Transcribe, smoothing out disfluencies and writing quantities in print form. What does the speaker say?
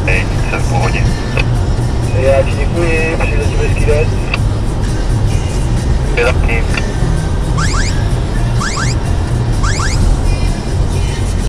jsem v pohodě. Já ti děkuji, přeji za hezký den. Taky.